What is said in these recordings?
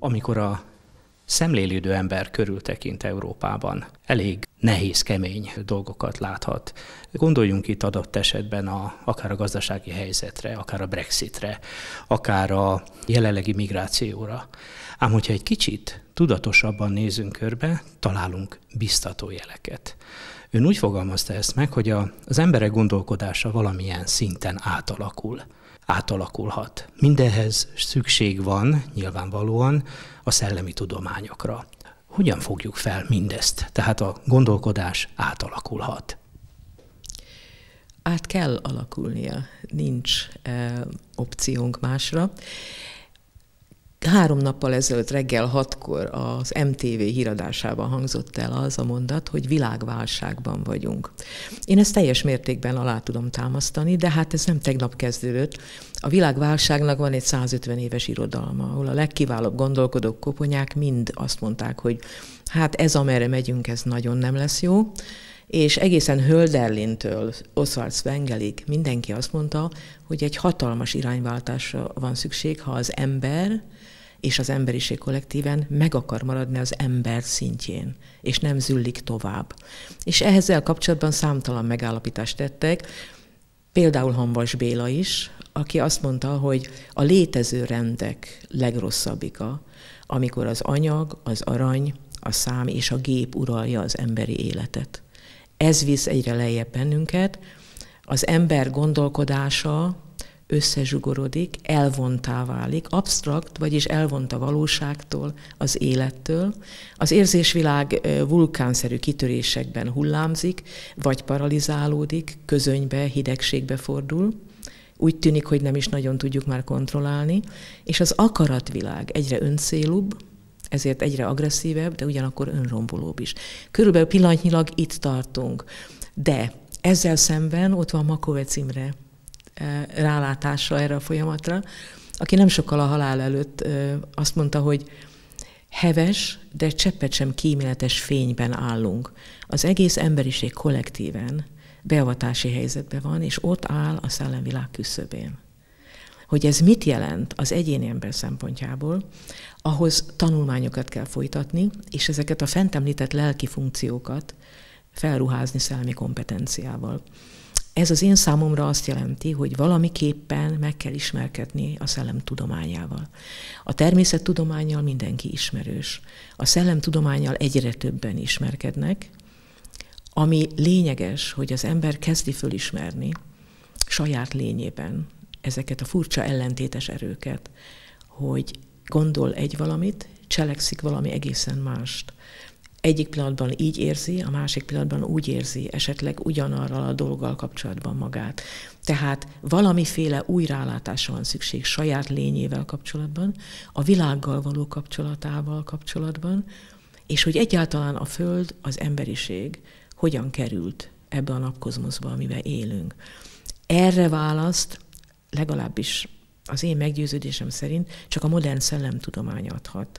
Amikor a szemlélődő ember körültekint Európában, elég nehéz, kemény dolgokat láthat. Gondoljunk itt adott esetben akár a gazdasági helyzetre, akár a Brexitre, akár a jelenlegi migrációra. Ám hogyha egy kicsit tudatosabban nézünk körbe, találunk biztató jeleket. Ön úgy fogalmazta ezt meg, hogy az emberek gondolkodása valamilyen szinten átalakulhat. Mindenhez szükség van nyilvánvalóan a szellemi tudományokra. Hogyan fogjuk fel mindezt? Tehát a gondolkodás átalakulhat. Át kell alakulnia, nincs opciónk másra. 3 nappal ezelőtt reggel 6-kor az MTV híradásában hangzott el az a mondat, hogy világválságban vagyunk. Én ezt teljes mértékben alá tudom támasztani, de hát ez nem tegnap kezdődött. A világválságnak van egy 150 éves irodalma, ahol a legkiválóbb gondolkodók, koponyák mind azt mondták, hogy hát ez, amerre megyünk, ez nagyon nem lesz jó. És egészen Hölderlintől Oswald Spengelig mindenki azt mondta, hogy egy hatalmas irányváltásra van szükség, ha az ember és az emberiség kollektíven meg akar maradni az ember szintjén, és nem züllik tovább. És ezzel kapcsolatban számtalan megállapítást tettek, például Hamvas Béla is, aki azt mondta, hogy a létező rendek legrosszabbika, amikor az anyag, az arany, a szám és a gép uralja az emberi életet. Ez visz egyre lejjebb bennünket, az ember gondolkodása összezsugorodik, elvontá válik, absztrakt, vagyis elvont a valóságtól, az élettől. Az érzésvilág vulkánszerű kitörésekben hullámzik, vagy paralizálódik, közönybe, hidegségbe fordul. Úgy tűnik, hogy nem is nagyon tudjuk már kontrollálni, és az akaratvilág egyre öncélúbb, ezért egyre agresszívebb, de ugyanakkor önrombolóbb is. Körülbelül pillanatnyilag itt tartunk. De ezzel szemben ott van Makovec Imre rálátása erre a folyamatra, aki nem sokkal a halál előtt azt mondta, hogy heves, de cseppet sem kíméletes fényben állunk. Az egész emberiség kollektíven beavatási helyzetben van, és ott áll a szellemvilág küszöbén. Hogy ez mit jelent az egyéni ember szempontjából, ahhoz tanulmányokat kell folytatni, és ezeket a fent említett lelki funkciókat felruházni szellemi kompetenciával. Ez az én számomra azt jelenti, hogy valamiképpen meg kell ismerkedni a szellem tudományával. A természettudománnyal mindenki ismerős. A szellemtudománnyal egyre többen ismerkednek, ami lényeges, hogy az ember kezdi fölismerni saját lényében ezeket a furcsa ellentétes erőket, hogy gondol egy valamit, cselekszik valami egészen mást. Egyik pillanatban így érzi, a másik pillanatban úgy érzi, esetleg ugyanarral a dolggal kapcsolatban magát. Tehát valamiféle új rálátásra van szükség saját lényével kapcsolatban, a világgal való kapcsolatával kapcsolatban, és hogy egyáltalán a Föld, az emberiség hogyan került ebbe a napkozmoszba, amiben élünk. Erre választ legalábbis az én meggyőződésem szerint csak a modern szellemtudomány adhat.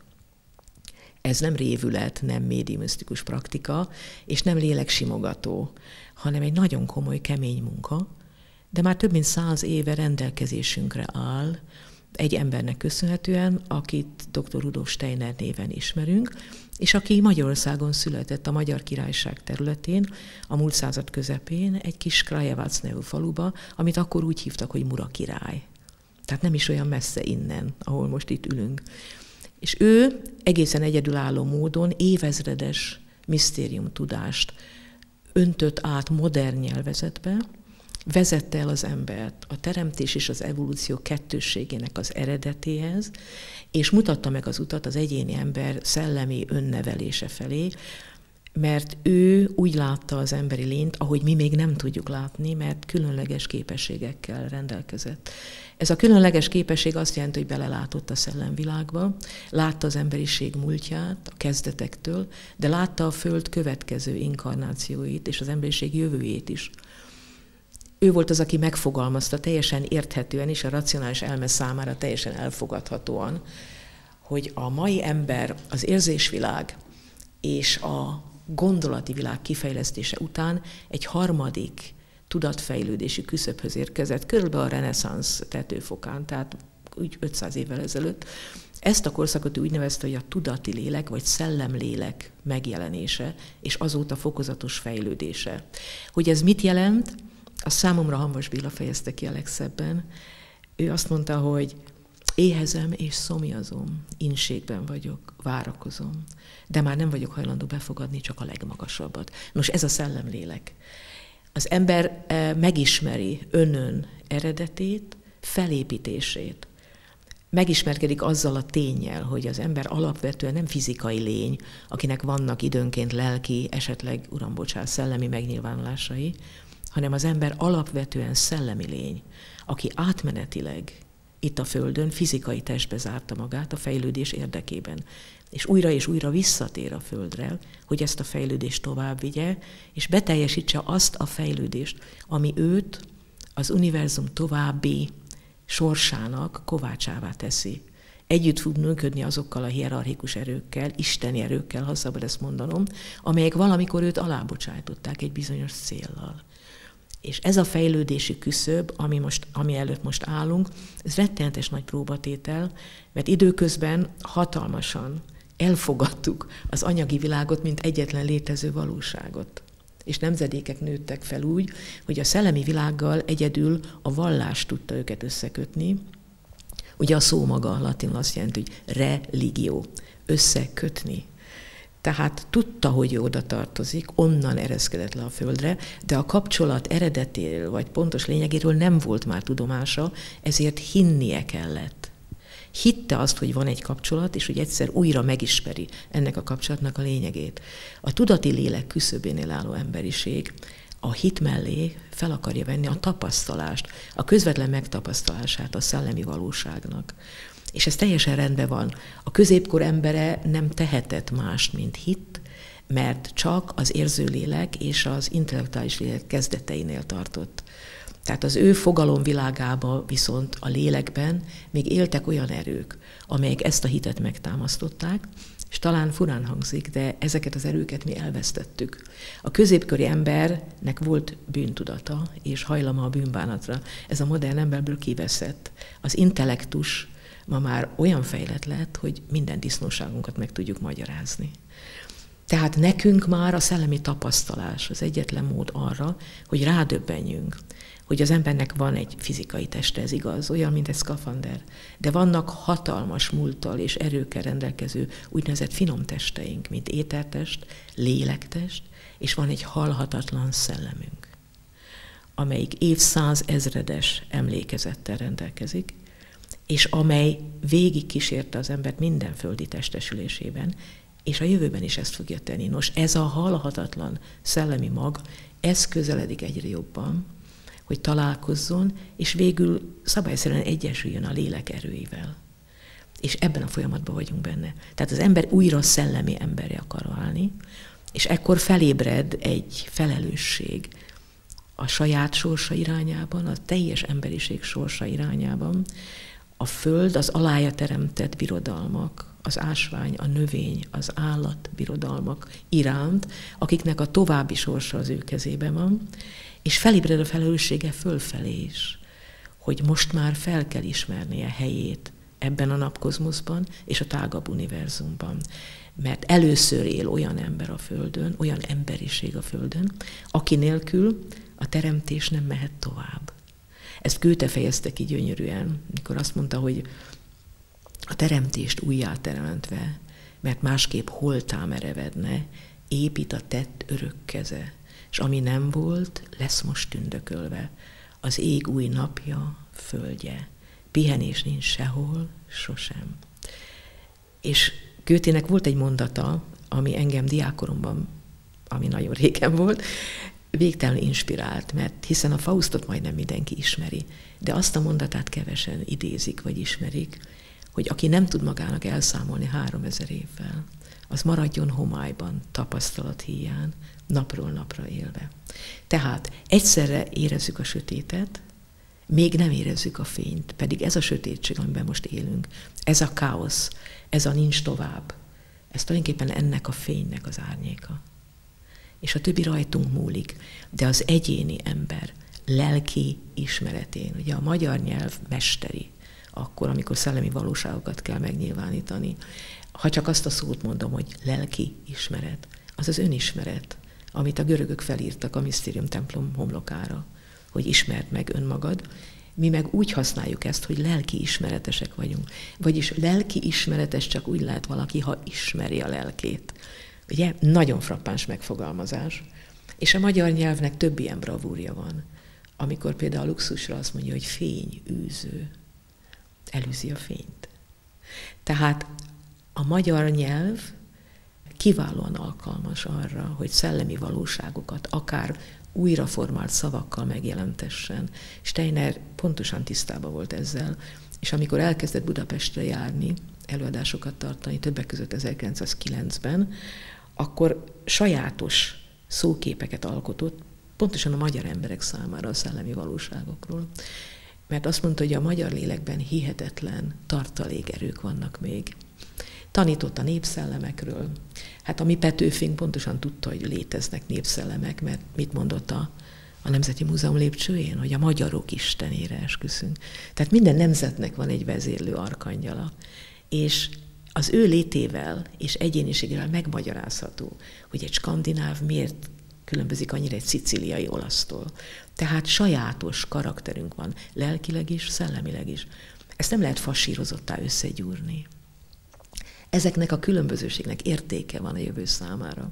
Ez nem révület, nem médiumisztikus praktika, és nem léleksimogató, hanem egy nagyon komoly, kemény munka, de már több mint 100 éve rendelkezésünkre áll egy embernek köszönhetően, akit dr. Rudolf Steiner néven ismerünk, és aki Magyarországon született, a Magyar Királyság területén, a múlt század közepén, egy kis Krajevac nevű faluba, amit akkor úgy hívtak, hogy Mura király. Tehát nem is olyan messze innen, ahol most itt ülünk. És ő egészen egyedülálló módon évezredes misztériumtudást öntött át modern nyelvezetbe, vezette el az embert a teremtés és az evolúció kettősségének az eredetéhez, és mutatta meg az utat az egyéni ember szellemi önnevelése felé, mert ő úgy látta az emberi lényt, ahogy mi még nem tudjuk látni, mert különleges képességekkel rendelkezett. Ez a különleges képesség azt jelenti, hogy belelátott a szellemvilágba, látta az emberiség múltját a kezdetektől, de látta a Föld következő inkarnációit és az emberiség jövőjét is. Ő volt az, aki megfogalmazta teljesen érthetően és a racionális elme számára teljesen elfogadhatóan, hogy a mai ember az érzésvilág és a gondolati világ kifejlesztése után egy harmadik tudatfejlődési küszöbhöz érkezett, körülbelül a reneszánsz tetőfokán, tehát úgy 500 évvel ezelőtt. Ezt a korszakot úgy nevezte, hogy a tudati lélek, vagy szellemlélek megjelenése, és azóta fokozatos fejlődése. Hogy ez mit jelent, azt számomra Hamvas Béla fejezte ki a legszebben. Ő azt mondta, hogy éhezem és szomjazom, ínségben vagyok, várakozom, de már nem vagyok hajlandó befogadni csak a legmagasabbat. Nos, ez a szellemlélek. Az ember megismeri önön eredetét, felépítését. Megismerkedik azzal a ténnyel, hogy az ember alapvetően nem fizikai lény, akinek vannak időnként lelki, esetleg, uram bocsánat, szellemi megnyilvánulásai, hanem az ember alapvetően szellemi lény, aki átmenetileg itt a Földön fizikai testbe zárta magát a fejlődés érdekében. És újra visszatér a Földre, hogy ezt a fejlődést tovább vigye, és beteljesítse azt a fejlődést, ami őt az univerzum további sorsának kovácsává teszi. Együtt fog működni azokkal a hierarchikus erőkkel, isteni erőkkel, ha szabad ezt mondanom, amelyek valamikor őt alábocsájtották egy bizonyos céllal. És ez a fejlődési küszöb, ami előtt most állunk, ez rettenetes nagy próbatétel, mert időközben hatalmasan elfogadtuk az anyagi világot, mint egyetlen létező valóságot. És nemzedékek nőttek fel úgy, hogy a szellemi világgal egyedül a vallás tudta őket összekötni. Ugye a szó maga latinul azt jelenti, hogy religio, összekötni. Tehát tudta, hogy oda tartozik, onnan ereszkedett le a Földre, de a kapcsolat eredetéről, vagy pontos lényegéről nem volt már tudomása, ezért hinnie kellett. Hitte azt, hogy van egy kapcsolat, és hogy egyszer újra megismeri ennek a kapcsolatnak a lényegét. A tudati lélek küszöbénél álló emberiség a hit mellé fel akarja venni a tapasztalást, a közvetlen megtapasztalását a szellemi valóságnak. És ez teljesen rendben van. A középkor embere nem tehetett mást, mint hit, mert csak az érzőlélek és az intellektuális lélek kezdeteinél tartott. Tehát az ő fogalomvilágában viszont a lélekben még éltek olyan erők, amelyek ezt a hitet megtámasztották, és talán furán hangzik, de ezeket az erőket mi elvesztettük. A középkori embernek volt bűntudata és hajlama a bűnbánatra. Ez a modern emberből kiveszett. Az intellektus ma már olyan fejlett lett, hogy minden disznóságunkat meg tudjuk magyarázni. Tehát nekünk már a szellemi tapasztalás az egyetlen mód arra, hogy rádöbbenjünk, hogy az embernek van egy fizikai teste, ez igaz, olyan, mint egy szkafander, de vannak hatalmas múlttal és erőkkel rendelkező úgynevezett finom testeink, mint étertest, lélektest, és van egy halhatatlan szellemünk, amelyik évszázezredes emlékezettel rendelkezik, és amely végig kísérte az embert minden földi testesülésében, és a jövőben is ezt fogja tenni. Nos, ez a halhatatlan szellemi mag, ez közeledik egyre jobban, hogy találkozzon, és végül szabályszerűen egyesüljön a lélek erőivel. És ebben a folyamatban vagyunk benne. Tehát az ember újra szellemi emberre akar válni, és ekkor felébred egy felelősség a saját sorsa irányában, a teljes emberiség sorsa irányában, a föld, az alája teremtett birodalmak, az ásvány, a növény, az állat birodalmak iránt, akiknek a további sorsa az ő kezében van, és felébred a felelőssége fölfelé is, hogy most már fel kell ismernie helyét ebben a napkozmoszban és a tágabb univerzumban. Mert először él olyan ember a Földön, olyan emberiség a Földön, aki nélkül a teremtés nem mehet tovább. Ezt Goethe fejezte ki gyönyörűen, mikor azt mondta, hogy a teremtést újjá teremtve, mert másképp holtá merevedne, épít a tett örök keze, és ami nem volt, lesz most tündökölve. Az ég új napja, földje, pihenés nincs sehol, sosem. És Goethének volt egy mondata, ami engem diákkoromban, ami nagyon régen volt, végtelenül inspirált, mert hiszen a Faustot majdnem mindenki ismeri, de azt a mondatát kevesen idézik vagy ismerik, hogy aki nem tud magának elszámolni 3000 évvel, az maradjon homályban, tapasztalat híján, napról napra élve. Tehát egyszerre érezzük a sötétet, még nem érezzük a fényt, pedig ez a sötétség, amiben most élünk, ez a káosz, ez a nincs tovább, ez tulajdonképpen ennek a fénynek az árnyéka. És a többi rajtunk múlik, de az egyéni ember lelki ismeretén, ugye a magyar nyelv mesteri, akkor, amikor szellemi valóságokat kell megnyilvánítani. Ha csak azt a szót mondom, hogy lelki ismeret, az az önismeret, amit a görögök felírtak a Misztérium templom homlokára, hogy ismerd meg önmagad. Mi meg úgy használjuk ezt, hogy lelki ismeretesek vagyunk. Vagyis lelki ismeretes csak úgy lehet valaki, ha ismeri a lelkét. Ugye? Nagyon frappáns megfogalmazás. És a magyar nyelvnek több ilyen bravúrja van. Amikor például a luxusra azt mondja, hogy fényűző. Elűzi a fényt. Tehát a magyar nyelv kiválóan alkalmas arra, hogy szellemi valóságokat akár újraformált szavakkal megjelentessen. Steiner pontosan tisztában volt ezzel, és amikor elkezdett Budapestre járni, előadásokat tartani, többek között 1909-ben, akkor sajátos szóképeket alkotott, pontosan a magyar emberek számára a szellemi valóságokról. Mert azt mondta, hogy a magyar lélekben hihetetlen tartalékerők vannak még. Tanított a népszellemekről. Hát a mi Petőfink pontosan tudta, hogy léteznek népszellemek, mert mit mondott a Nemzeti Múzeum lépcsőjén, hogy a magyarok istenére esküszünk. Tehát minden nemzetnek van egy vezérlő arkangyala. És az ő létével és egyéniségével megmagyarázható, hogy egy skandináv miért különbözik annyira egy szicíliai olasztól. Tehát sajátos karakterünk van, lelkileg is, szellemileg is. Ezt nem lehet fasírozottá összegyúrni. Ezeknek a különbözőségnek értéke van a jövő számára.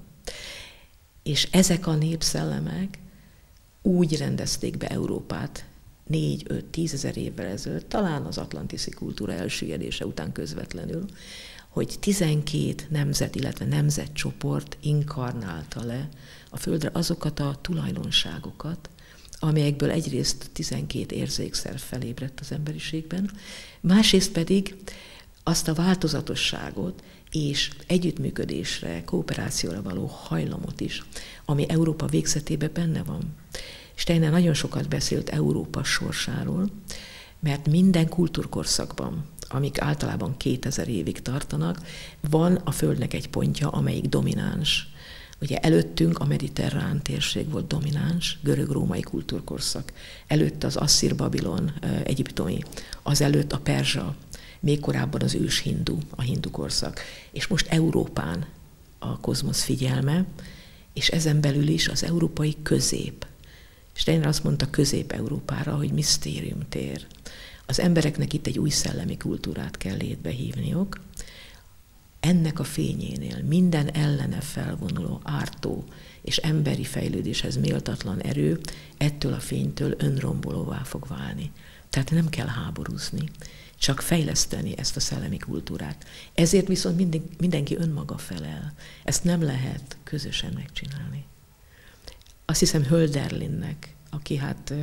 És ezek a népszellemek úgy rendezték be Európát 4-5-10 ezer évvel ezelőtt, talán az atlantiszi kultúra elsüllyedése után közvetlenül, hogy 12 nemzet, illetve nemzetcsoport inkarnálta le a földre azokat a tulajdonságokat, amelyekből egyrészt 12 érzékszer felébredt az emberiségben, másrészt pedig azt a változatosságot és együttműködésre, kooperációra való hajlamot is, ami Európa végzetében benne van. Steiner nagyon sokat beszélt Európa sorsáról, mert minden kultúrkorszakban, amik általában 2000 évig tartanak, van a Földnek egy pontja, amelyik domináns. Ugye előttünk a mediterrán térség volt domináns, görög-római kultúrkorszak. Előtt az asszír-babilon, egyiptomi, azelőtt a perzsa, még korábban az ős hindu, a hindu korszak. És most Európán a kozmosz figyelme, és ezen belül is az európai közép. Steiner azt mondta Közép-Európára, hogy misztériumtér. Az embereknek itt egy új szellemi kultúrát kell létbe hívniuk. Ennek a fényénél minden ellene felvonuló, ártó és emberi fejlődéshez méltatlan erő ettől a fénytől önrombolóvá fog válni. Tehát nem kell háborúzni, csak fejleszteni ezt a szellemi kultúrát. Ezért viszont mindenki önmaga felel. Ezt nem lehet közösen megcsinálni. Azt hiszem Hölderlinnek, aki hát,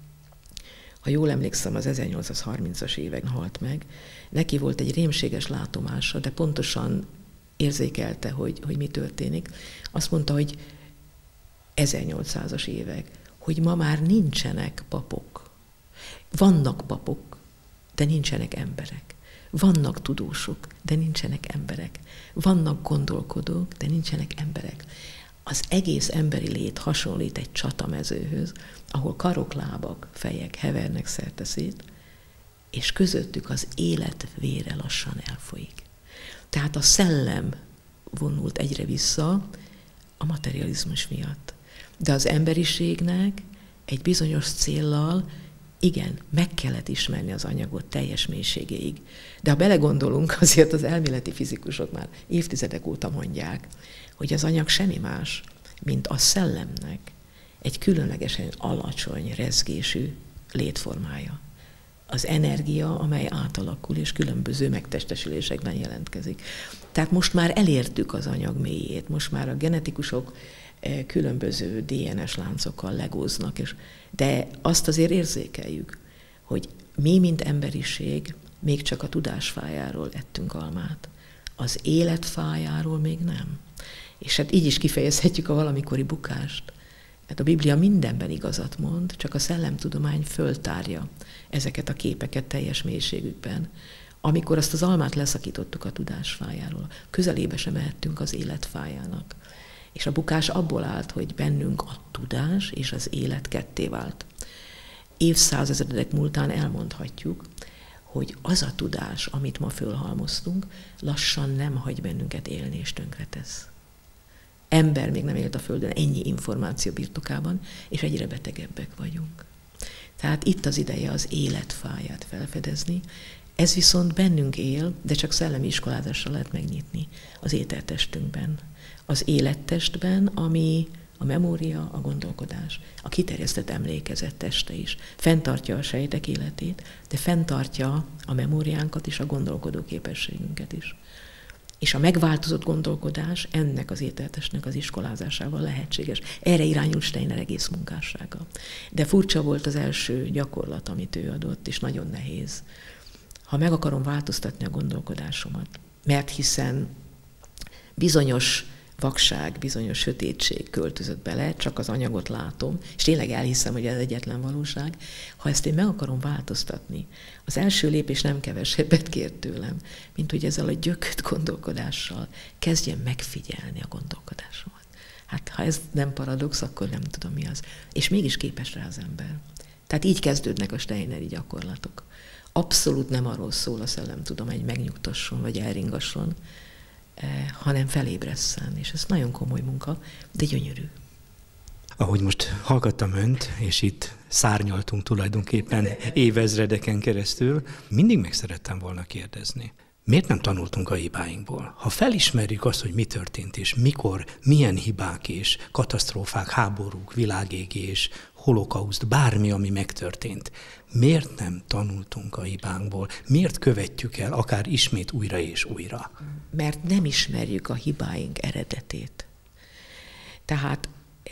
ha jól emlékszem, az 1830-as években halt meg, neki volt egy rémséges látomása, de pontosan érzékelte, hogy mi történik. Azt mondta, hogy 1800-as évek, hogy ma már nincsenek papok. Vannak papok, de nincsenek emberek. Vannak tudósok, de nincsenek emberek. Vannak gondolkodók, de nincsenek emberek. Az egész emberi lét hasonlít egy csatamezőhöz, ahol karok, lábak, fejek hevernek szerteszét, és közöttük az élet vére lassan elfolyik. Tehát a szellem vonult egyre vissza a materializmus miatt. De az emberiségnek egy bizonyos céllal, igen, meg kellett ismerni az anyagot teljes mélységéig. De ha belegondolunk, azért az elméleti fizikusok már évtizedek óta mondják, hogy az anyag semmi más, mint a szellemnek egy különlegesen alacsony rezgésű létformája. Az energia, amely átalakul és különböző megtestesülésekben jelentkezik. Tehát most már elértük az anyag mélyét, most már a genetikusok különböző DNS láncokkal legóznak, de azt azért érzékeljük, hogy mi, mint emberiség, még csak a tudásfájáról ettünk almát. Az életfájáról még nem. És hát így is kifejezhetjük a valamikori bukást. Hát a Biblia mindenben igazat mond, csak a szellemtudomány föltárja ezeket a képeket teljes mélységükben. Amikor azt az almát leszakítottuk a tudásfájáról, közelébe sem mehettünk az életfájának. És a bukás abból állt, hogy bennünk a tudás és az élet ketté vált. Évszázezredek múltán elmondhatjuk, hogy az a tudás, amit ma fölhalmoztunk, lassan nem hagy bennünket élni és tönkretesz. Ember még nem élt a Földön ennyi információ birtokában, és egyre betegebbek vagyunk. Tehát itt az ideje az életfáját felfedezni. Ez viszont bennünk él, de csak szellemi iskolázásra lehet megnyitni az ételtestünkben. Az élettestben, ami a memória, a gondolkodás, a kiterjesztett emlékezet teste is. Fenntartja a sejtek életét, de fenntartja a memóriánkat és a gondolkodó képességünket is. És a megváltozott gondolkodás ennek az ételtestnek az iskolázásával lehetséges. Erre irányult Steiner egész munkássága. De furcsa volt az első gyakorlat, amit ő adott, és nagyon nehéz. Ha meg akarom változtatni a gondolkodásomat, mert hiszen bizonyos vakság, bizonyos sötétség költözött bele, csak az anyagot látom, és tényleg elhiszem, hogy ez egyetlen valóság. Ha ezt én meg akarom változtatni, az első lépés nem kevesebbet kér tőlem, mint hogy ezzel a gyökött gondolkodással kezdjem megfigyelni a gondolkodásomat. Hát ha ez nem paradox, akkor nem tudom mi az. És mégis képes rá az ember. Tehát így kezdődnek a steineri gyakorlatok. Abszolút nem arról szól a szellemtudomány, hogy megnyugtasson vagy elringasson, hanem felébresszen, és ez nagyon komoly munka, de gyönyörű. Ahogy most hallgattam önt, és itt szárnyaltunk tulajdonképpen évezredeken keresztül, mindig meg szerettem volna kérdezni. Miért nem tanultunk a hibáinkból? Ha felismerjük azt, hogy mi történt, és mikor, milyen hibák és katasztrófák, háborúk, világégés, holokauszt, bármi, ami megtörtént, miért nem tanultunk a hibánkból? Miért követjük el, akár ismét újra és újra? Mert nem ismerjük a hibáink eredetét. Tehát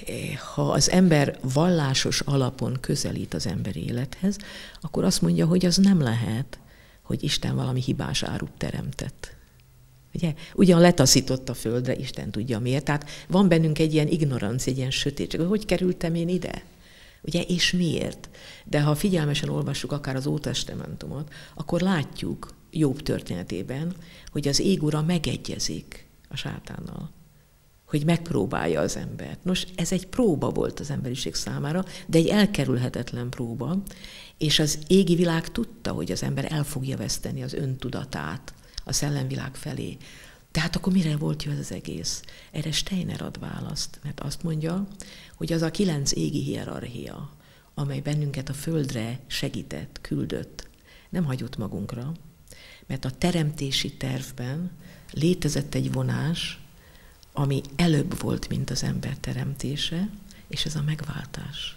ha az ember vallásos alapon közelít az emberi élethez, akkor azt mondja, hogy az nem lehet, hogy Isten valami hibás árut teremtett. Ugye? Ugyan letaszított a földre, Isten tudja miért. Tehát van bennünk egy ilyen ignorancia, egy ilyen sötétség, hogy kerültem én ide? Ugye, és miért? De ha figyelmesen olvassuk akár az Ótestamentumot, akkor látjuk Jobb történetében, hogy az égura megegyezik a sátánnal, hogy megpróbálja az embert. Nos, ez egy próba volt az emberiség számára, de egy elkerülhetetlen próba, és az égi világ tudta, hogy az ember el fogja veszteni az öntudatát a szellemvilág felé. Tehát akkor mire volt jó ez az egész? Erre Steiner ad választ, mert azt mondja, hogy az a 9 égi hierarchia, amely bennünket a földre segített, küldött, nem hagyott magunkra, mert a teremtési tervben létezett egy vonás, ami előbb volt, mint az ember teremtése, és ez a megváltás.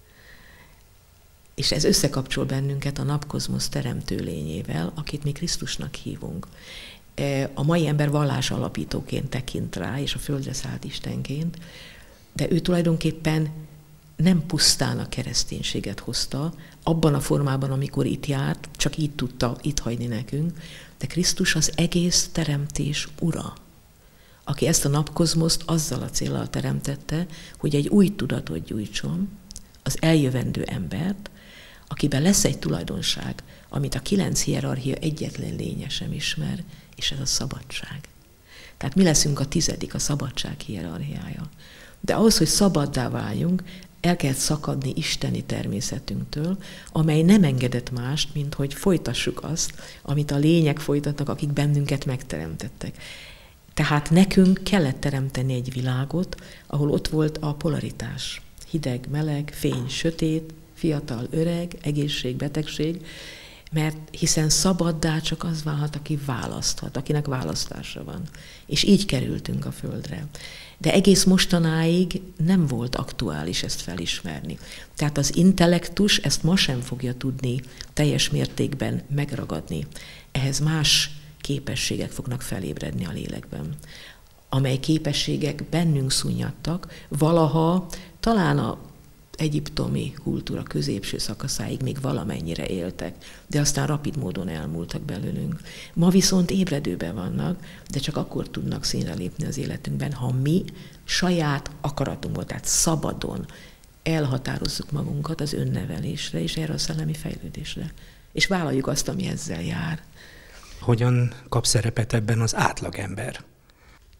És ez összekapcsol bennünket a napkozmosz teremtő lényével, akit mi Krisztusnak hívunk. A mai ember vallás alapítóként tekint rá, és a földre szállt Istenként, de ő tulajdonképpen nem pusztán a kereszténységet hozta, abban a formában, amikor itt járt, csak így tudta itt hagyni nekünk, de Krisztus az egész teremtés ura, aki ezt a napkozmoszt azzal a céllal teremtette, hogy egy új tudatot gyújtson, az eljövendő embert, akiben lesz egy tulajdonság, amit a 9 hierarchia egyetlen lénye sem ismer, és ez a szabadság. Tehát mi leszünk a 10., a szabadság hierarchiája. De ahhoz, hogy szabaddá váljunk, el kell szakadni isteni természetünktől, amely nem engedett mást, mint hogy folytassuk azt, amit a lények folytatnak, akik bennünket megteremtettek. Tehát nekünk kellett teremteni egy világot, ahol ott volt a polaritás. Hideg, meleg, fény, sötét, fiatal, öreg, egészség, betegség, mert hiszen szabaddá csak az válhat, aki választhat, akinek választása van. És így kerültünk a földre. De egész mostanáig nem volt aktuális ezt felismerni. Tehát az intellektus ezt ma sem fogja tudni teljes mértékben megragadni. Ehhez más képességek fognak felébredni a lélekben, amely képességek bennünk szunnyadtak, valaha talán a egyiptomi kultúra középső szakaszáig még valamennyire éltek, de aztán rapid módon elmúltak belőlünk. Ma viszont ébredőben vannak, de csak akkor tudnak színre lépni az életünkben, ha mi saját akaratunkból, tehát szabadon elhatározzuk magunkat az önnevelésre és erre a szellemi fejlődésre. És vállaljuk azt, ami ezzel jár. Hogyan kap szerepet ebben az átlagember?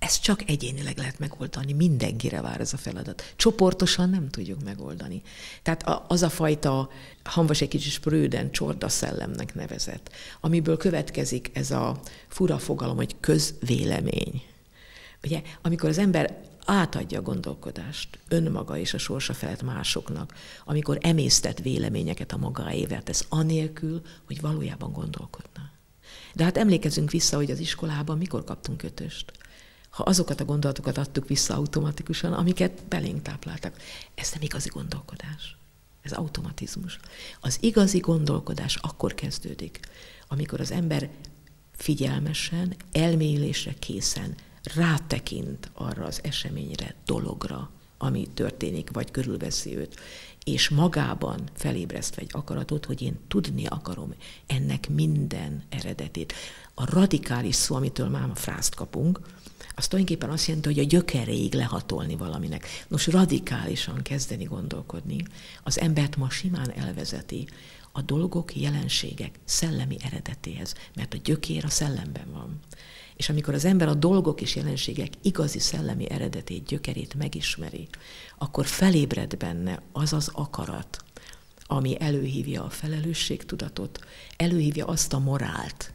ezt csak egyénileg lehet megoldani, mindenkire vár ez a feladat. Csoportosan nem tudjuk megoldani. Tehát az a fajta, Hamvas egy kicsit sprőden csorda szellemnek nevezett, amiből következik ez a fura fogalom, hogy közvélemény. Ugye, amikor az ember átadja a gondolkodást önmaga és a sorsa felett másoknak, amikor emésztett véleményeket a magáével tesz, anélkül, hogy valójában gondolkodna. De hát emlékezzünk vissza, hogy az iskolában mikor kaptunk ötöst. Ha azokat a gondolatokat adtuk vissza automatikusan, amiket belénk tápláltak. Ez nem igazi gondolkodás. Ez automatizmus. Az igazi gondolkodás akkor kezdődik, amikor az ember figyelmesen, elmélyülésre készen rátekint arra az eseményre, dologra, ami történik, vagy körülveszi őt, és magában felébreszt egy akaratot, hogy én tudni akarom ennek minden eredetét. A radikális szó, amitől már a frászt kapunk, az tulajdonképpen azt jelenti, hogy a gyökeréig lehatolni valaminek. Nos, radikálisan kezdeni gondolkodni, az embert ma simán elvezeti a dolgok, jelenségek szellemi eredetéhez, mert a gyökér a szellemben van. És amikor az ember a dolgok és jelenségek igazi szellemi eredetét, gyökerét megismeri, akkor felébred benne az az akarat, ami előhívja a felelősségtudatot, előhívja azt a morált,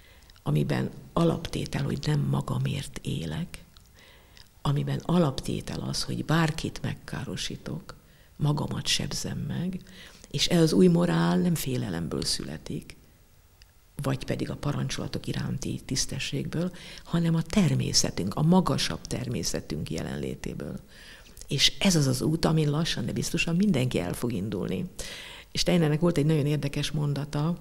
amiben alaptétel, hogy nem magamért élek, amiben alaptétel az, hogy bárkit megkárosítok, magamat sebzem meg, és ez az új morál nem félelemből születik, vagy pedig a parancsolatok iránti tisztességből, hanem a természetünk, a magasabb természetünk jelenlétéből. És ez az az út, amin lassan, de biztosan mindenki el fog indulni. És Steinernek volt egy nagyon érdekes mondata,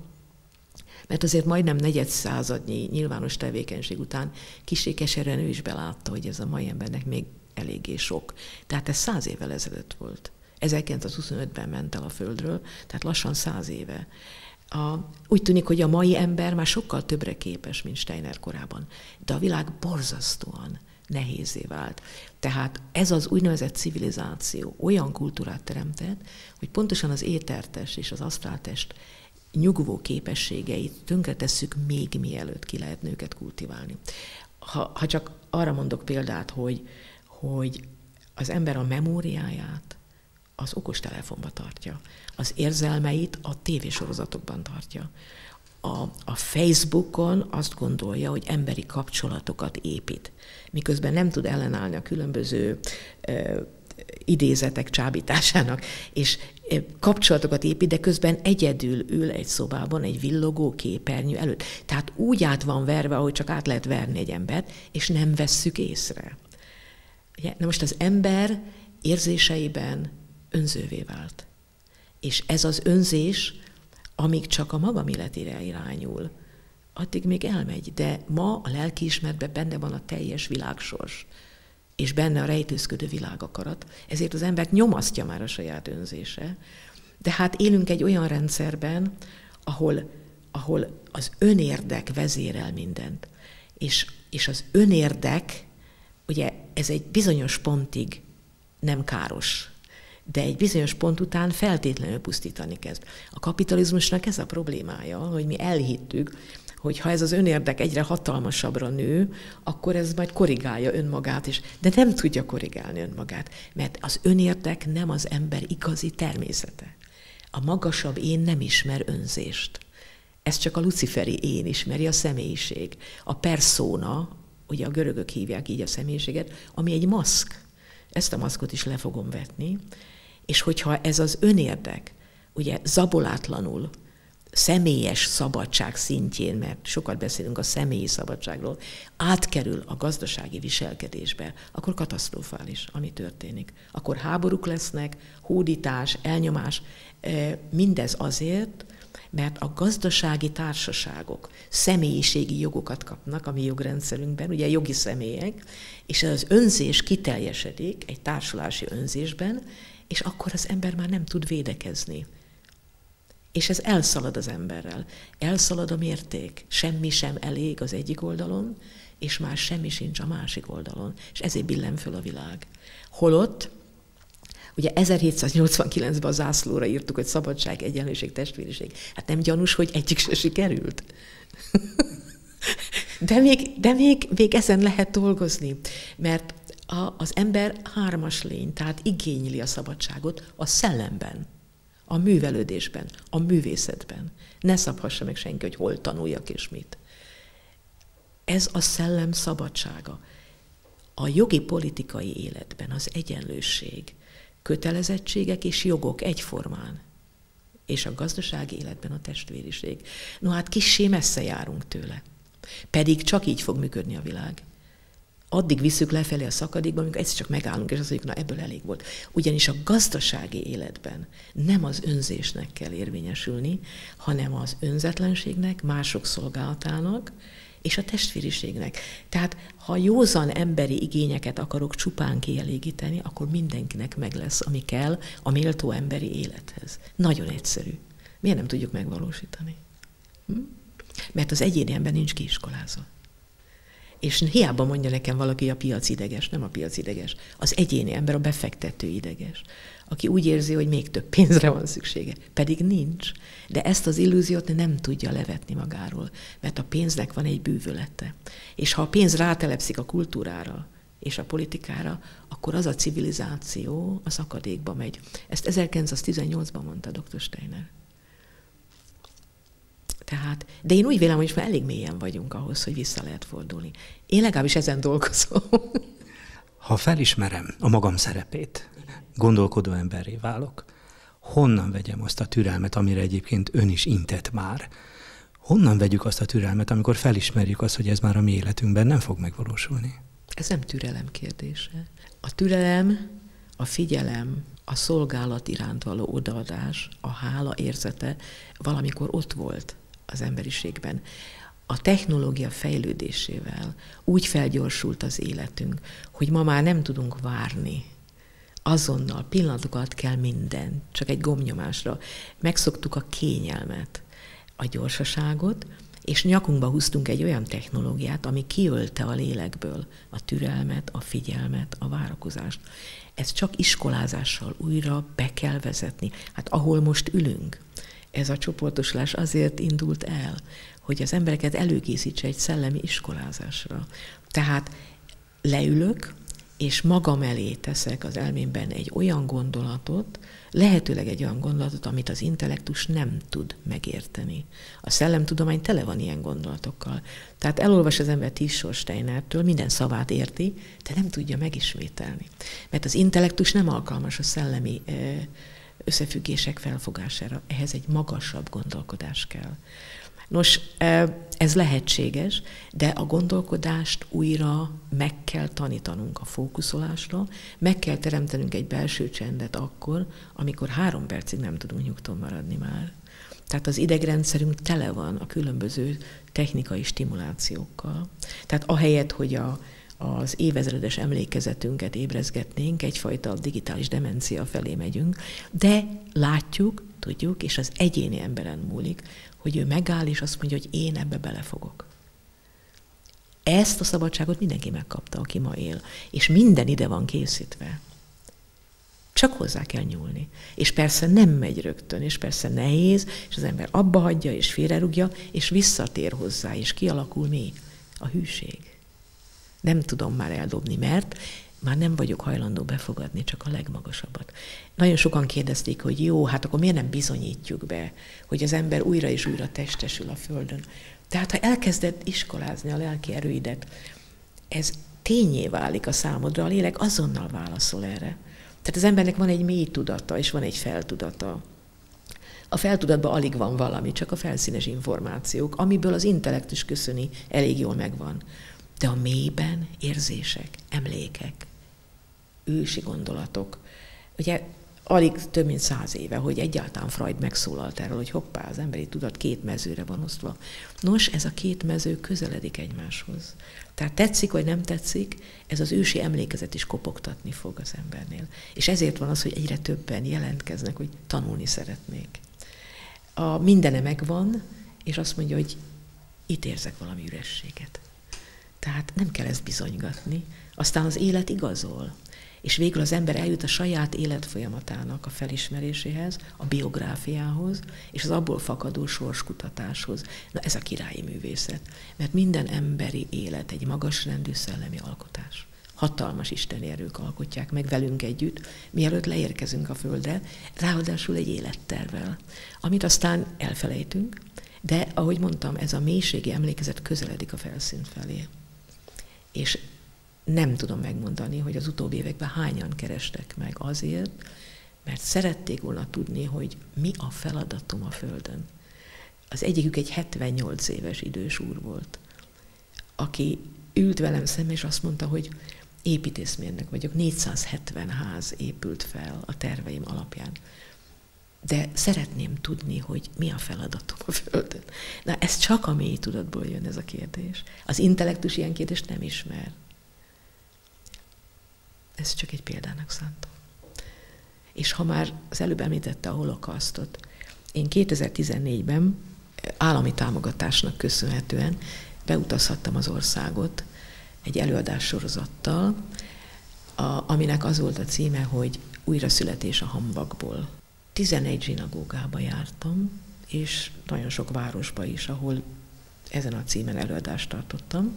mert azért majdnem negyedszázadnyi nyilvános tevékenység után kissé keserűen ő is belátta, hogy ez a mai embernek még eléggé sok. Tehát ez 100 évvel ezelőtt volt. 1925-ben ment el a Földről, tehát lassan 100 éve. Úgy tűnik, hogy a mai ember már sokkal többre képes, mint Steiner korában, de a világ borzasztóan nehézzé vált. Tehát ez az úgynevezett civilizáció olyan kultúrát teremtett, hogy pontosan az étertest és az asztráltest nyugvó képességeit tönkretesszük még mielőtt ki lehetne őket kultiválni. Ha csak arra mondok példát, hogy az ember a memóriáját az okostelefonba tartja, az érzelmeit a tévésorozatokban tartja. A Facebookon azt gondolja, hogy emberi kapcsolatokat épít, miközben nem tud ellenállni a különböző idézetek csábításának, és kapcsolatokat épít, de közben egyedül ül egy szobában egy villogó képernyő előtt. Tehát úgy át van verve, ahogy csak át lehet verni egy embert, és nem vesszük észre. Na most az ember érzéseiben önzővé vált. És ez az önzés, amíg csak a magam életére irányul, addig még elmegy. De ma a lelkiismeretben benne van a teljes világsors, és benne a rejtőzködő világakarat. Ezért az embert nyomasztja már a saját önzése. De hát élünk egy olyan rendszerben, ahol az önérdek vezérel mindent. És az önérdek, ugye ez egy bizonyos pontig nem káros, de egy bizonyos pont után feltétlenül pusztítani kezd. A kapitalizmusnak ez a problémája, hogy mi elhittük, hogy ha ez az önérdek egyre hatalmasabbra nő, akkor ez majd korrigálja önmagát is. De nem tudja korrigálni önmagát, mert az önérdek nem az ember igazi természete. A magasabb én nem ismer önzést. Ez csak a luciferi én ismeri, a személyiség. A persona, ugye a görögök hívják így a személyiséget, ami egy maszk. Ezt a maszkot is le fogom vetni, és hogyha ez az önérdek, ugye zabolátlanul, személyes szabadság szintjén, mert sokat beszélünk a személyi szabadságról, átkerül a gazdasági viselkedésbe, akkor katasztrofális, ami történik. Akkor háborúk lesznek, hódítás, elnyomás, mindez azért, mert a gazdasági társaságok személyiségi jogokat kapnak a mi jogrendszerünkben, ugye jogi személyek, és az önzés kiteljesedik egy társulási önzésben, és akkor az ember már nem tud védekezni. És ez elszalad az emberrel. Elszalad a mérték. Semmi sem elég az egyik oldalon, és már semmi sincs a másik oldalon. És ezért billen föl a világ. Holott, ugye 1789-ben a zászlóra írtuk, hogy szabadság, egyenlőség, testvériség. Hát nem gyanús, hogy egyik se sikerült? De még ezen lehet dolgozni, mert az ember hármas lény, tehát igényli a szabadságot a szellemben, a művelődésben, a művészetben. Ne szabhassa meg senki, hogy hol tanuljak és mit. Ez a szellem szabadsága. A jogi politikai életben az egyenlőség, kötelezettségek és jogok egyformán, és a gazdasági életben a testvériség. No hát kissé messze járunk tőle. Pedig csak így fog működni a világ. Addig visszük lefelé a szakadékba, amikor egyszer csak megállunk, és azt mondjuk, na ebből elég volt. Ugyanis a gazdasági életben nem az önzésnek kell érvényesülni, hanem az önzetlenségnek, mások szolgálatának, és a testvériségnek. Tehát, ha józan emberi igényeket akarok csupán kielégíteni, akkor mindenkinek meg lesz, ami kell a méltó emberi élethez. Nagyon egyszerű. Miért nem tudjuk megvalósítani? Mert az egyéni ember nincs kiiskolázva. És hiába mondja nekem valaki, hogy a piac ideges, nem a piac ideges. Az egyéni ember, a befektető ideges, aki úgy érzi, hogy még több pénzre van szüksége. Pedig nincs. De ezt az illúziót nem tudja levetni magáról, mert a pénznek van egy bűvölete. És ha a pénz rátelepszik a kultúrára és a politikára, akkor az a civilizáció a szakadékba megy. Ezt 1918-ban mondta dr. Steiner. Tehát, de én úgy vélem, hogy már elég mélyen vagyunk ahhoz, hogy vissza lehet fordulni. Én legalábbis ezen dolgozom. Ha felismerem a magam szerepét, gondolkodó emberré válok, honnan vegyem azt a türelmet, amire egyébként ön is intett már? Honnan vegyük azt a türelmet, amikor felismerjük azt, hogy ez már a mi életünkben nem fog megvalósulni? Ez nem türelem kérdése. A türelem, a figyelem, a szolgálat iránt való odaadás, a hála érzete valamikor ott volt az emberiségben. A technológia fejlődésével úgy felgyorsult az életünk, hogy ma már nem tudunk várni. Azonnal, pillanatokat kell minden, csak egy gombnyomásra. Megszoktuk a kényelmet, a gyorsaságot, és nyakunkba húztunk egy olyan technológiát, ami kiölte a lélekből a türelmet, a figyelmet, a várakozást. Ezt csak iskolázással újra be kell vezetni. Hát ahol most ülünk, ez a csoportosulás azért indult el, hogy az embereket előkészítse egy szellemi iskolázásra. Tehát leülök, és magam elé teszek az elmémben egy olyan gondolatot, lehetőleg egy olyan gondolatot, amit az intellektus nem tud megérteni. A szellemtudomány tele van ilyen gondolatokkal. Tehát elolvas az ember Tízsor Steinertől, minden szavát érti, de nem tudja megismételni. Mert az intellektus nem alkalmas a szellemi összefüggések felfogására. Ehhez egy magasabb gondolkodás kell. Nos, ez lehetséges, de a gondolkodást újra meg kell tanítanunk a fókuszolásra, meg kell teremtenünk egy belső csendet akkor, amikor 3 percig nem tudunk nyugton maradni már. Tehát az idegrendszerünk tele van a különböző technikai stimulációkkal. Tehát ahelyett, hogy az évezredes emlékezetünket ébrezgetnénk, egyfajta digitális demencia felé megyünk, de látjuk, tudjuk, és az egyéni emberen múlik, hogy ő megáll, és azt mondja, hogy én ebbe belefogok. Ezt a szabadságot mindenki megkapta, aki ma él. És minden ide van készítve. Csak hozzá kell nyúlni. És persze nem megy rögtön, és persze nehéz, és az ember abba hagyja, és félrerúgja, és visszatér hozzá, és kialakul mi? A hűség. Nem tudom már eldobni, mert már nem vagyok hajlandó befogadni csak a legmagasabbat. Nagyon sokan kérdezték, hogy jó, hát akkor miért nem bizonyítjuk be, hogy az ember újra és újra testesül a Földön. Tehát ha elkezded iskolázni a lelki erőidet, ez tényé válik a számodra, a lélek azonnal válaszol erre. Tehát az embernek van egy mély tudata, és van egy feltudata. A feltudatban alig van valami, csak a felszínes információk, amiből az intellektus köszöni, elég jól megvan. De a mélyben érzések, emlékek, ősi gondolatok. Ugye alig több mint 100 éve, hogy egyáltalán Freud megszólalt erről, hogy hoppá, az emberi tudat 2 mezőre van osztva. Nos, ez a 2 mező közeledik egymáshoz. Tehát tetszik vagy nem tetszik, ez az ősi emlékezet is kopogtatni fog az embernél. És ezért van az, hogy egyre többen jelentkeznek, hogy tanulni szeretnék. A mindene megvan, és azt mondja, hogy itt érzek valami ürességet. Tehát nem kell ezt bizonygatni. Aztán az élet igazol. És végül az ember eljut a saját életfolyamatának a felismeréséhez, a biográfiához, és az abból fakadó sorskutatáshoz. Na ez a királyi művészet. Mert minden emberi élet egy magasrendű szellemi alkotás. Hatalmas isteni erők alkotják meg velünk együtt, mielőtt leérkezünk a földre, ráadásul egy élettervvel, amit aztán elfelejtünk, de ahogy mondtam, ez a mélységi emlékezet közeledik a felszín felé. És nem tudom megmondani, hogy az utóbbi években hányan kerestek meg azért, mert szerették volna tudni, hogy mi a feladatom a Földön. Az egyikük egy 78 éves idős úr volt, aki ült velem szemben, és azt mondta, hogy építészmérnök vagyok, 470 ház épült fel a terveim alapján. De szeretném tudni, hogy mi a feladatom a Földön. Na, ez csak a mély tudatból jön ez a kérdés. Az intellektus ilyen kérdést nem ismer. Ez csak egy példának szántam. És ha már az előbb említette a holokausztot, én 2014-ben állami támogatásnak köszönhetően beutazhattam az országot egy előadássorozattal, aminek az volt a címe, hogy Újraszületés a hamvakból. 11 zsinagógába jártam, és nagyon sok városba is, ahol ezen a címen előadást tartottam.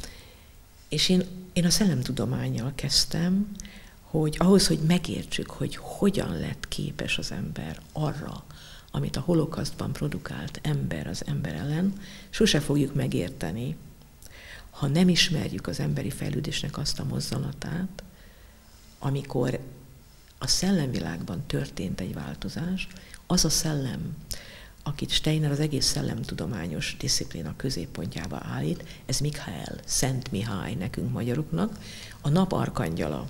És én a szellemtudománnyal kezdtem, hogy ahhoz, hogy megértsük, hogy hogyan lett képes az ember arra, amit a holokausztban produkált ember az ember ellen, sose fogjuk megérteni, ha nem ismerjük az emberi fejlődésnek azt a mozzanatát, amikor a szellemvilágban történt egy változás, az a szellem, akit Steiner az egész szellemtudományos diszciplína középpontjába állít, ez Mikhael, Szent Mihály nekünk magyaroknak, a nap arkangyala,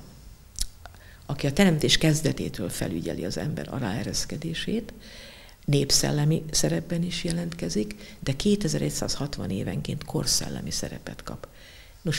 aki a teremtés kezdetétől felügyeli az ember aláereszkedését, népszellemi szerepben is jelentkezik, de 2160 évenként korszellemi szerepet kap. Nos,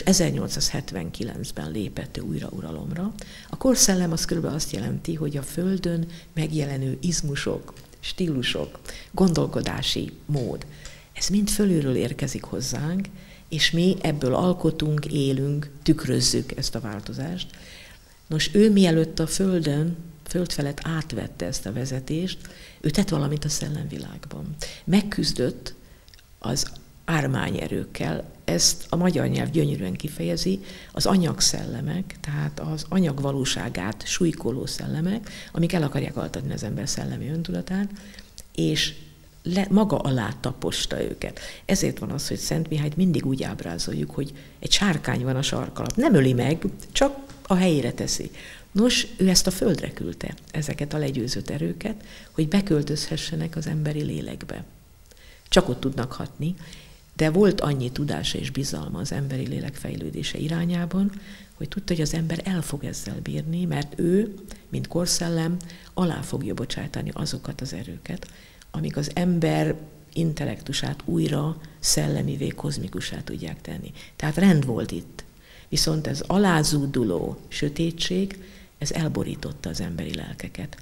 1879-ben lépett ő újra uralomra. A korszellem az körülbelül azt jelenti, hogy a Földön megjelenő izmusok, stílusok, gondolkodási mód, ez mind fölülről érkezik hozzánk, és mi ebből alkotunk, élünk, tükrözzük ezt a változást. Nos, ő mielőtt a föld felett átvette ezt a vezetést, ő tett valamit a szellemvilágban. Megküzdött az ármányerőkkel, ezt a magyar nyelv gyönyörűen kifejezi, az anyagszellemek, tehát az anyag valóságát súlykoló szellemek, amik el akarják altatni az ember szellemi öntudatát, és maga alá taposta őket. Ezért van az, hogy Szent Mihályt mindig úgy ábrázoljuk, hogy egy sárkány van a sark alatt. Nem öli meg, csak a helyére teszi. Nos, ő ezt a földre küldte, ezeket a legyőzött erőket, hogy beköltözhessenek az emberi lélekbe. Csak ott tudnak hatni, de volt annyi tudása és bizalma az emberi lélek fejlődése irányában, hogy tudta, hogy az ember el fog ezzel bírni, mert ő, mint korszellem, alá fogja bocsátani azokat az erőket, amik az ember intellektusát újra szellemivé, kozmikussá tudják tenni. Tehát rend volt itt. Viszont ez alázúduló sötétség, ez elborította az emberi lelkeket.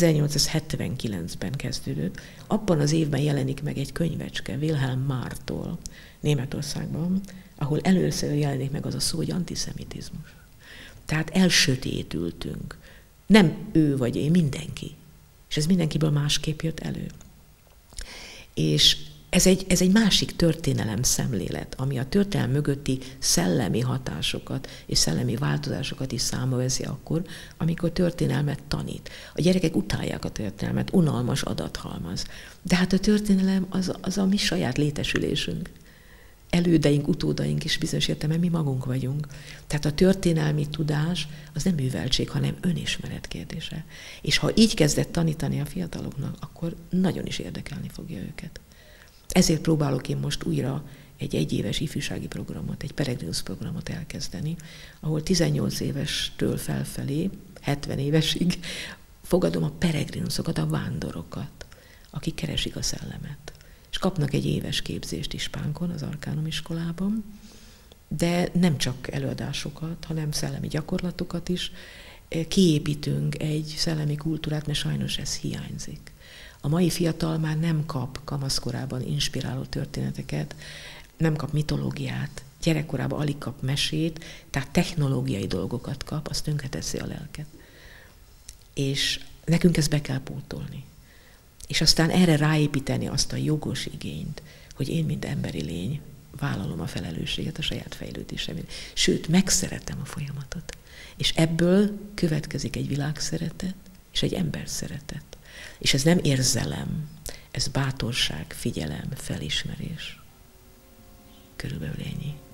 1879-ben kezdődött. Abban az évben jelenik meg egy könyvecske Wilhelm Martól Németországban, ahol először jelenik meg az a szó, hogy antiszemitizmus. Tehát elsötétültünk. Nem ő vagy én, mindenki. És ez mindenkiből másképp jött elő. És ez egy másik történelem szemlélet, ami a történelem mögötti szellemi hatásokat és szellemi változásokat is számba veszi akkor, amikor történelmet tanít. A gyerekek utálják a történelmet, unalmas adathalmaz. De hát a történelem az a mi saját létesülésünk. Elődeink, utódaink is bizonyos értelemben mi magunk vagyunk. Tehát a történelmi tudás az nem műveltség, hanem önismeret kérdése. És ha így kezdett tanítani a fiataloknak, akkor nagyon is érdekelni fogja őket. Ezért próbálok én most újra egy egyéves ifjúsági programot, egy Peregrinus programot elkezdeni, ahol 18 évestől felfelé, 70 évesig fogadom a peregrinusokat, a vándorokat, akik keresik a szellemet. És kapnak egy éves képzést Ispánkon, az Arkánum iskolában, de nem csak előadásokat, hanem szellemi gyakorlatokat is. Kiépítünk egy szellemi kultúrát, mert sajnos ez hiányzik. A mai fiatal már nem kap kamaszkorában inspiráló történeteket, nem kap mitológiát, gyerekkorában alig kap mesét, tehát technológiai dolgokat kap, azt tönkreteszi a lelket. És nekünk ezt be kell pótolni. És aztán erre ráépíteni azt a jogos igényt, hogy én, mint emberi lény, vállalom a felelősséget a saját fejlődésemért. Sőt, megszeretem a folyamatot. És ebből következik egy világszeretet, és egy emberszeretet. És ez nem érzelem, ez bátorság, figyelem, felismerés. Körülbelül ennyi.